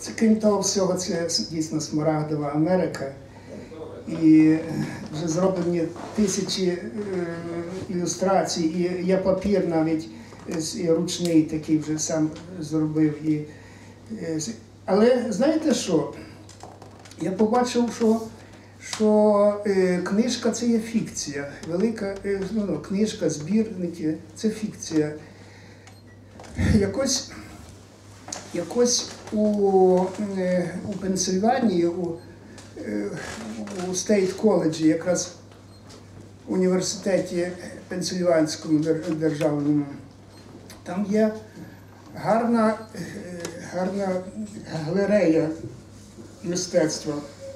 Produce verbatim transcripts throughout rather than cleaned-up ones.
Це, крім того всього, це дійсно Смарагдова Америка. І вже зроблені тисячі е, ілюстрацій, і є папір навіть і ручний такий вже сам зробив. І, е, але знаєте що? Я побачив, що, що е, книжка – це є фікція. Велика е, ну, книжка, збірники – це фікція. Якось, якось у, е, у Пенсильванії, у, е, у Стейт коледжі, якраз в університеті Пенсильванському державному, там є гарна, е, гарна галерея мистецтва,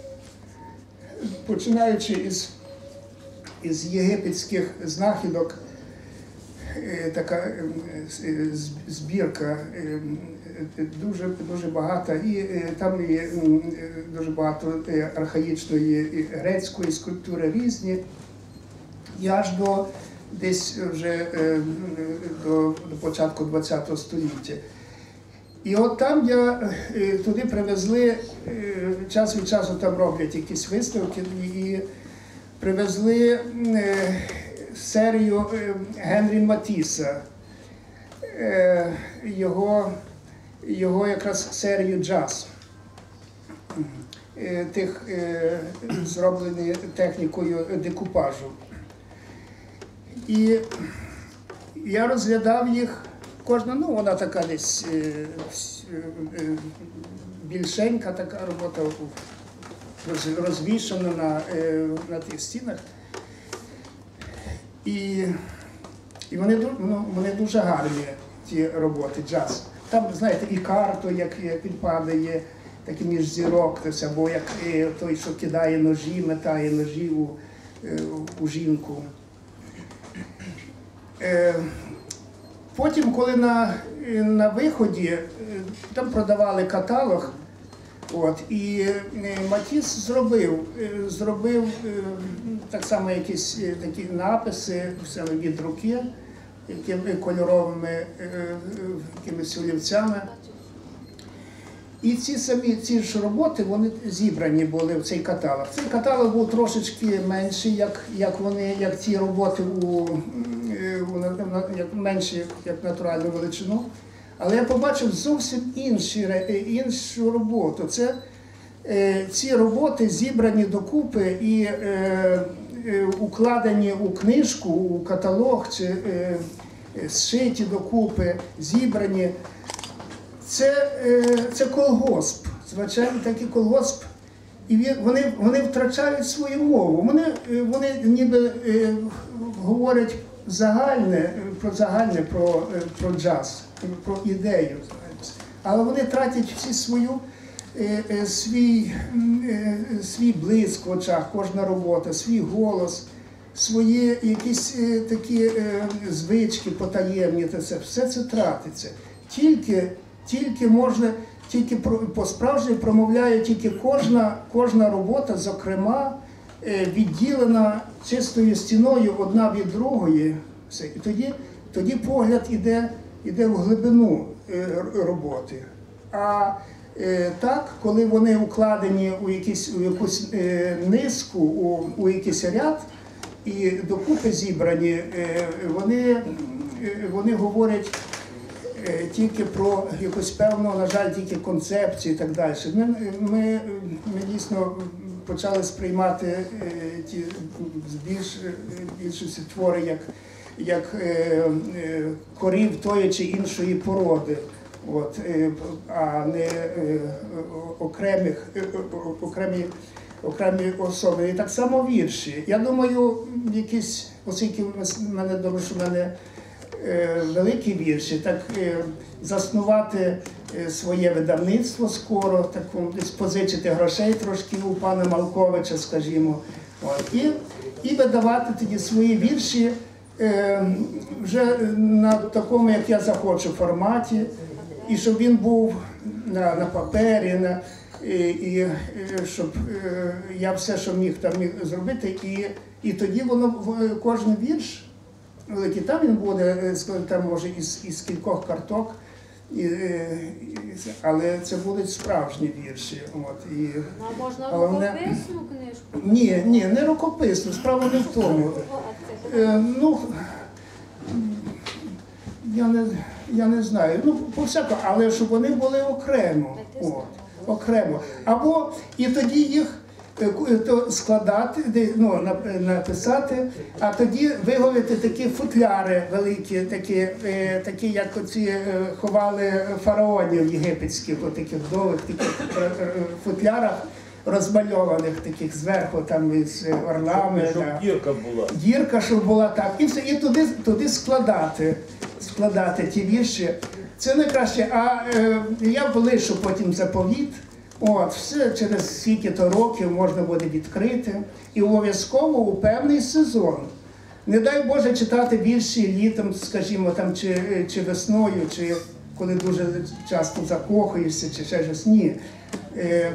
починаючи із, із єгипетських знахідок, така збірка дуже, дуже багата, і там є дуже багато архаїчної грецької скульптури різні, і аж до десь вже до, до початку ХХ століття. І от там я, туди привезли, час від часу там роблять якісь виставки, і привезли серію Генрі Матіса, його, його якраз серію джаз, тих, зроблені технікою декупажу. І я розглядав їх, кожна, ну вона така десь більшенька така робота, розвішана на, на тих стінах. І, і вони, ну, вони дуже гарні, ті роботи, джаз. Там, знаєте, і карто, як підпадає, такі між зірок, або як той, що кидає ножі, метає ножі у, у жінку. Потім, коли на, на виході, там продавали каталог, от, і Матіс зробив, зробив так само якісь такі написи від руки, якими кольоровими якимись олівцями. І ці самі ці ж роботи, вони зібрані були в цей каталог. Цей каталог був трошечки менший, як, як вони, як ці роботи у, у як менші, як натуральну величину. Але я побачив зовсім інші, іншу роботу. Це е, ці роботи зібрані докупи і е, е, укладені у книжку, у каталог, чи е, зшиті докупи, зібрані. Це, е, це колгосп, звичайно, такий колгосп. І вони, вони втрачають свою мову. Вони, вони ніби е, говорять загальне, про загальне, про, про джаз, про ідею. Але вони тратять всі свою, е, е, свій, е, свій блиск в очах, кожна робота, свій голос, свої якісь е, такі е, звички потаємні, та це, все це тратиться. Тільки, тільки можна, тільки по-справжньому промовляє тільки кожна, кожна робота, зокрема, е, відділена чистою стіною одна від другої. Все. І тоді, тоді погляд іде, іде в глибину е, роботи. А е, так, коли вони укладені у, якісь, у якусь е, низку, у, у якийсь ряд, і докупи зібрані, е, вони, е, вони говорять е, тільки про якусь певну, на жаль, тільки концепцію і так далі. Ми, ми, ми дійсно почали сприймати е, ті більш, більшості твори як як е, е, корів тої чи іншої породи, от, е, а не е, окремих, е, окремі, окремі особи. І так само вірші. Я думаю, якісь, оскільки в мене, думаю, що в мене е, великі вірші, так е, заснувати е, своє видавництво скоро, так, десь позичити грошей трошки у пана Малковича, скажімо, от, і, і видавати тоді свої вірші вже на такому, як я захочу, форматі, і щоб він був на, на папері, на, і, і щоб я все, що міг там міг зробити, і, і тоді воно, кожен вірш великий, там він буде, там може із, із кількох карток, І, е, і, але це будуть справжні вірші. От, і, Ну, а можна головне- рукописну книжку? ні, ні, не рукописно, справа не в тому. Е, ну, я не, я не знаю. Ну, по всякому, але щоб вони були окремо. От, окремо. Або і тоді їх е, ку- то складати, де- ну, нап- написати, а тоді виготовити такі футляри великі, такі, е, такі як оці е, ховали фараонів єгипетських, от таких довгих таких е, е, футлярах, розмальованих таких зверху, там із орлами. Щоб да. дірка була. Дірка, щоб була так, і все, і туди, туди складати, складати ті вірші. Це найкраще. А е, я полишу потім заповіт. От, все через скільки-то років можна буде відкрити. І обов'язково у певний сезон. Не дай Боже читати вірші літом, скажімо, там, чи, чи весною, чи коли дуже часто закохуєшся, чи ще щось. Ні. Е,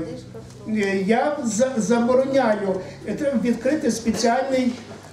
е, я за- забороняю. Е, Треба відкрити спеціальний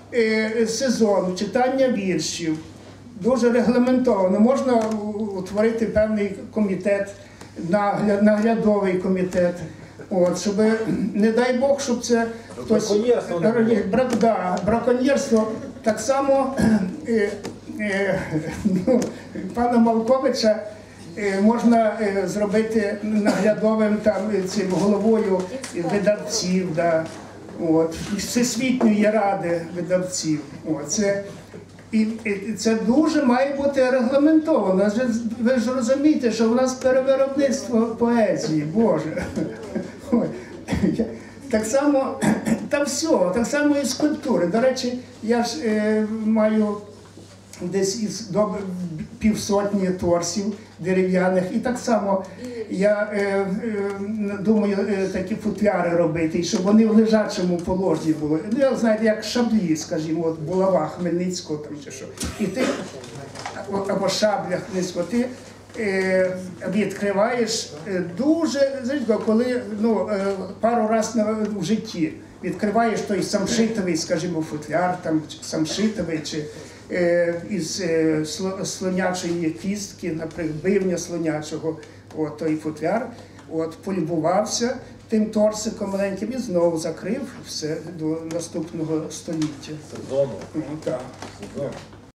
е, сезон читання віршів. Дуже регламентовано. Можна у- утворити певний комітет, нагля- наглядовий комітет. От, щоб, не дай Бог, щоб це хтось... Браконьєрство не було. Брак, да, браконьєрство. Так само е, е, ну, пана Малковича е, можна е, зробити наглядовим там, е, цим головою видавців. Да. От, Всесвітньої ради видавців. От, це, і, і це дуже має бути регламентовано. Ви ж- Ви ж розумієте, що в нас перевиробництво поезії, Боже. Ой, я- Так само, та все, так само і скульптури. До речі, я ж е, маю десь із добре півсотні торсів дерев'яних. І так само я е, е, думаю е, такі футляри робити, і щоб вони в лежачому положенні були. Ну, я знаєте, як шаблі, скажімо, от булава Хмельницького там чи що. І ти або, або шабля Хмельницького, ти е, відкриваєш е, дуже, знаєте, коли ну, е, пару разів на- в житті відкриваєш той самшитовий, скажімо, футляр, там, чи самшитовий, чи е, із е, сло- слонячої кістки, наприклад, бивня слонячого, от, той футляр, от, полюбувався тим торсиком маленьким і знову закрив все до наступного століття. Сезону. Ну, так. Сезон.